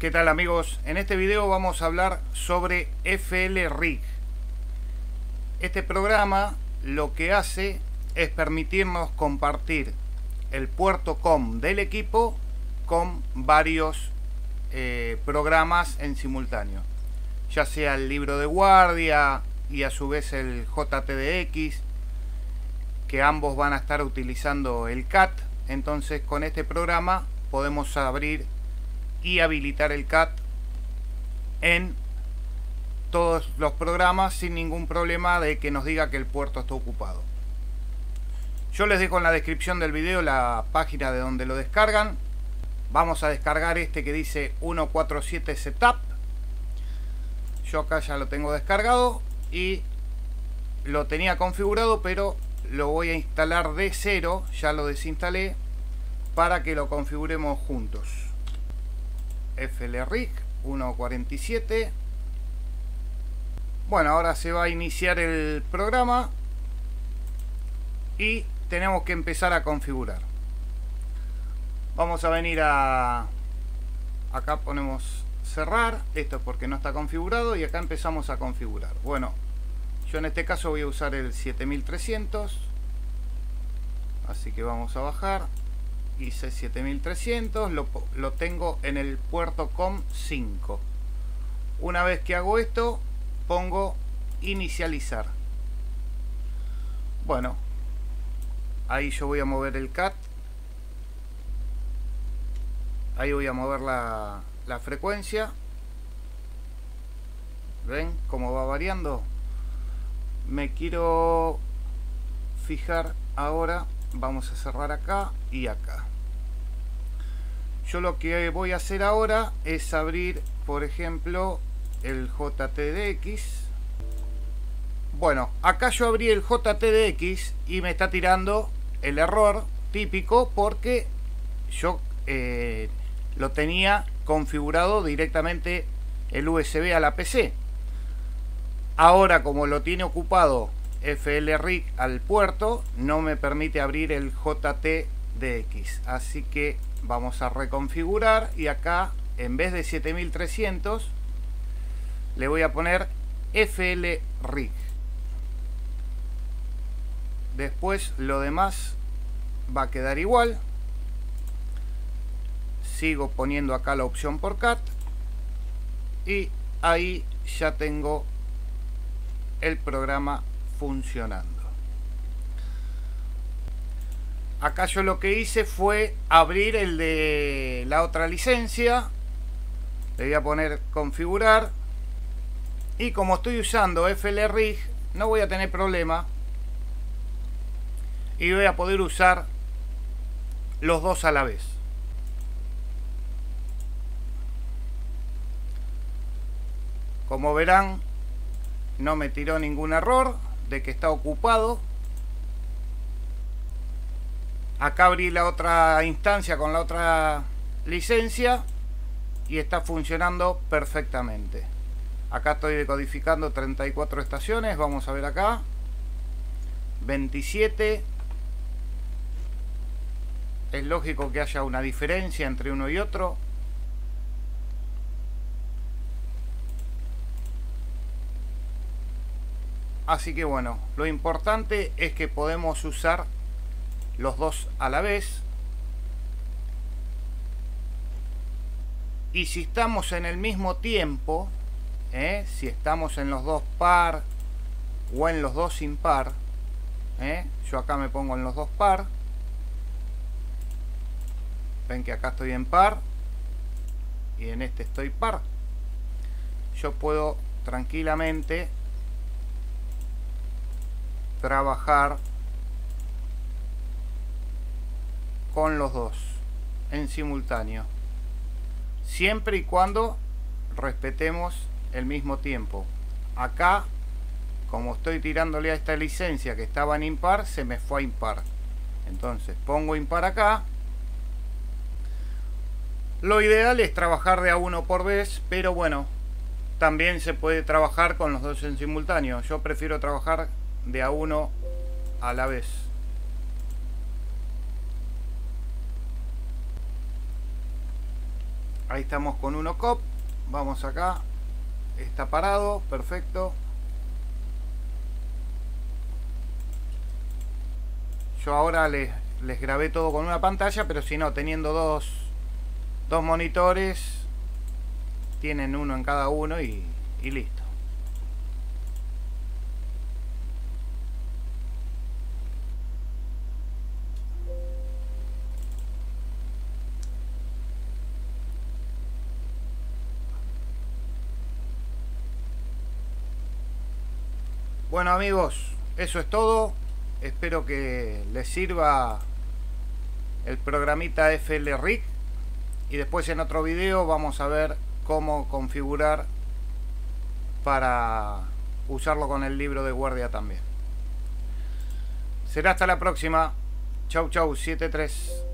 ¿Qué tal amigos? En este video vamos a hablar sobre FLRig. Este programa lo que hace es permitirnos compartir el puerto COM del equipo con varios programas en simultáneo, ya sea el libro de guardia y a su vez el JTDX, que ambos van a estar utilizando el CAT. Entonces con este programa podemos abrir y habilitar el CAT en todos los programas sin ningún problema de que nos diga que el puerto está ocupado. Yo les dejo en la descripción del video la página de donde lo descargan. Vamos a descargar este que dice 147 Setup. Yo acá ya lo tengo descargado y lo tenía configurado, pero lo voy a instalar de cero. Ya lo desinstalé para que lo configuremos juntos. FLRig 147. Bueno, ahora se va a iniciar el programa y tenemos que empezar a configurar. Vamos a venir a acá, ponemos cerrar, esto es porque no está configurado, y acá empezamos a configurar. Bueno, yo en este caso voy a usar el 7300, así que vamos a bajar. Hice 7300, lo tengo en el puerto COM 5. Una vez que hago esto, pongo inicializar. Bueno, ahí yo voy a mover el CAT. Ahí voy a mover la frecuencia. ¿Ven cómo va variando? Me quiero fijar ahora. Vamos a cerrar acá y acá. Yo lo que voy a hacer ahora es abrir, por ejemplo, el JTDX. Bueno, acá yo abrí el JTDX y me está tirando el error típico porque yo lo tenía configurado directamente el USB a la PC. Ahora, como lo tiene ocupado FLRig al puerto, no me permite abrir el JTDX, así que vamos a reconfigurar y acá en vez de 7300 le voy a poner FLRig. Después lo demás va a quedar igual. Sigo poniendo acá la opción por CAT y ahí ya tengo el programa funcionando. Acá yo lo que hice fue abrir el de la otra licencia. Le voy a poner configurar y como estoy usando FLRig no voy a tener problema y voy a poder usar los dos a la vez. Como verán, no me tiró ningún error de que está ocupado. Acá abrí la otra instancia con la otra licencia y está funcionando perfectamente. Acá estoy decodificando 34 estaciones. Vamos a ver acá 27. Es lógico que haya una diferencia entre uno y otro. Así que bueno, lo importante es que podemos usar los dos a la vez. Y si estamos en el mismo tiempo, si estamos en los dos par o en los dos impar, yo acá me pongo en los dos par. Ven que acá estoy en par y en este estoy par. Yo puedo tranquilamente trabajar con los dos en simultáneo, siempre y cuando respetemos el mismo tiempo. Acá, como estoy tirándole a esta licencia que estaba en impar, se me fue a impar. Entonces pongo impar acá. Lo ideal es trabajar de a uno por vez, pero bueno, también se puede trabajar con los dos en simultáneo. Yo prefiero trabajar de a uno a la vez. Ahí estamos con 1 COP. Vamos acá. Está parado, perfecto. Yo ahora les grabé todo con una pantalla, pero si no, teniendo dos monitores, tienen uno en cada uno y listo. Bueno amigos, eso es todo. Espero que les sirva el programita FLRig. Y después en otro video vamos a ver cómo configurar para usarlo con el libro de guardia también. Será hasta la próxima. Chau chau 73.